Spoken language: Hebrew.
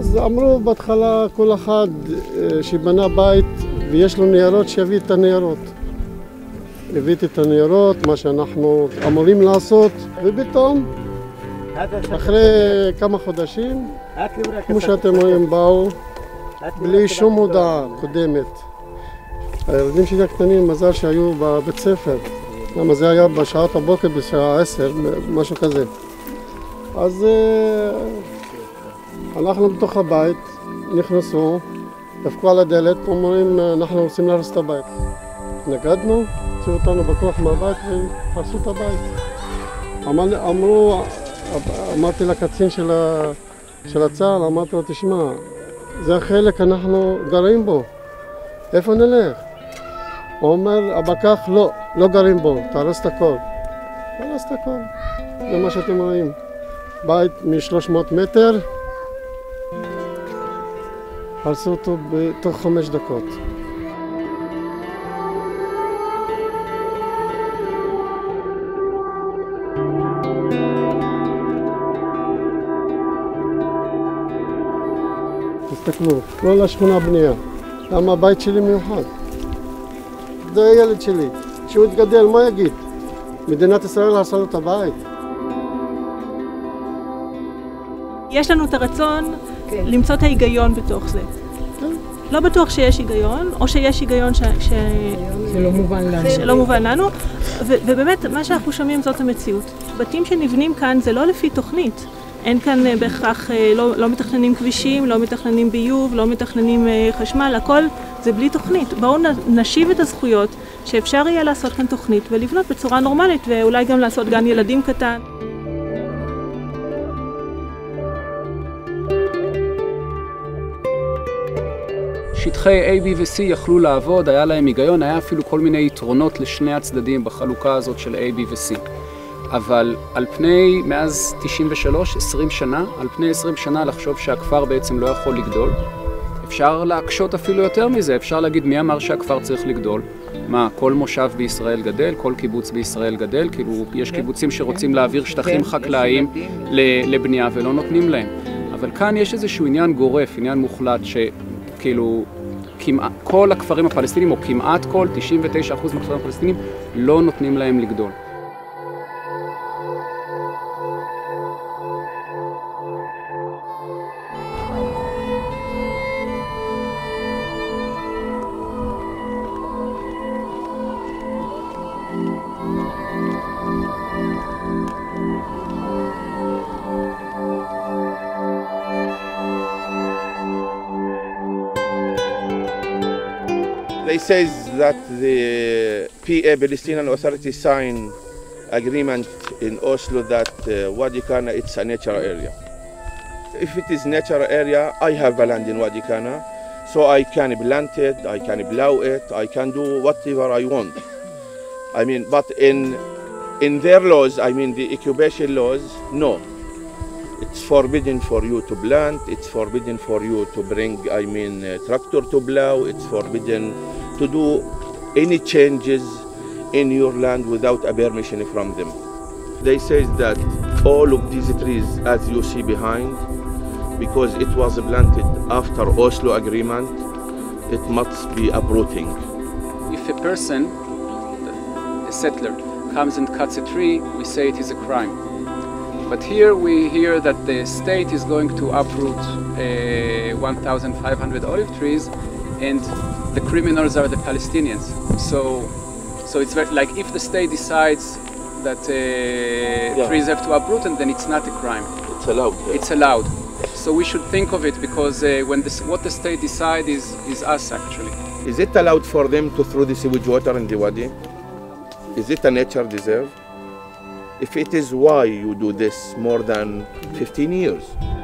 אז אמרו בהתחלה כל אחד שבנה בית ויש לו ניירות שיביא את הניירות. הבאתי את הניירות, מה שאנחנו אמורים לעשות, ופתאום אחרי כמה חודשים, כמו שאתם רואים, באו בלי שום הודעה קודמת. הילדים שלי הקטנים, מזל שהיו בבית ספר, למה זה היה בשעת הבוקר, בשעה 10, משהו כזה. אז הלכנו בתוך הבית, נכנסו, דפקו על הדלת, אומרים, אנחנו רוצים להרוס את הבית. נגדנו, הוציאו אותנו בכוח מהבית והרסו את הבית. אמרתי לקצין של הצה"ל, אמרתי לו, תשמע, זה החלק אנחנו גרים בו, איפה נלך? הוא אומר, הבקח, לא גרים בו, תהרס את הכל. תהרס את הכל, זה מה שאתם רואים. בית מ-300 מטר, הרסו אותו בתוך 5 דקות. תסתכלו, לא לשכונה בנייה, למה הבית שלי מיוחד. זה הילד שלי, כשהוא יתגדל, מה יגיד? מדינת ישראל הרסה לו את הבית. יש לנו את הרצון למצוא את ההיגיון בתוך זה. לא בטוח שיש היגיון, או שיש היגיון שלא מובן לנו, ובאמת מה שאנחנו שומעים זאת המציאות. בתים שנבנים כאן זה לא לפי תוכנית. אין כאן בהכרח, לא מתכננים כבישים, לא מתכננים ביוב, לא מתכננים חשמל, הכל זה בלי תוכנית. בואו נשיב את הזכויות שאפשר יהיה לעשות כאן תוכנית ולבנות בצורה נורמלית, ואולי גם לעשות גן ילדים קטן. שטחי A, B ו-C יכלו לעבוד, היה להם היגיון, היה אפילו כל מיני יתרונות לשני הצדדים בחלוקה הזאת של A, B ו-C. אבל על פני, מאז 93, 20 שנה, על פני 20 שנה לחשוב שהכפר בעצם לא יכול לגדול. אפשר להקשות אפילו יותר מזה, אפשר להגיד מי אמר שהכפר צריך לגדול. מה, כל מושב בישראל גדל, כל קיבוץ בישראל גדל, כאילו יש קיבוצים שרוצים להעביר שטחים חקלאיים לבנייה ולא נותנים להם. אבל כאן יש איזשהו עניין גורף, עניין מוחלט, שכאילו כל הכפרים הפלסטינים, או כמעט כל, 99% מהכפרים הפלסטינים, לא נותנים להם לגדול. They say that the PA Palestinian Authority signed agreement in Oslo that Wadi Kana it's a natural area. If it is natural area, I have a land in Wadi Kana, so I can plant it, I can plow it, I can do whatever I want. I mean, but in their laws, I mean the occupation laws, no. It's forbidden for you to plant, it's forbidden for you to bring, I mean, tractor to plow, it's forbidden to do any changes in your land without a permission from them. They say that all of these trees, as you see behind, because it was planted after Oslo agreement, it must be uprooting. If a person, a settler, comes and cuts a tree, we say it is a crime. But here we hear that the state is going to uproot 1,500 olive trees, and the criminals are the Palestinians. So it's very, like if the state decides that trees have to uproot, and then it's not a crime. It's allowed. Yeah. It's allowed. So we should think of it, because what the state decides is us actually. Is it allowed for them to throw the sewage water in the wadi? Is it a nature reserve? If it is, why you do this more than 15 years?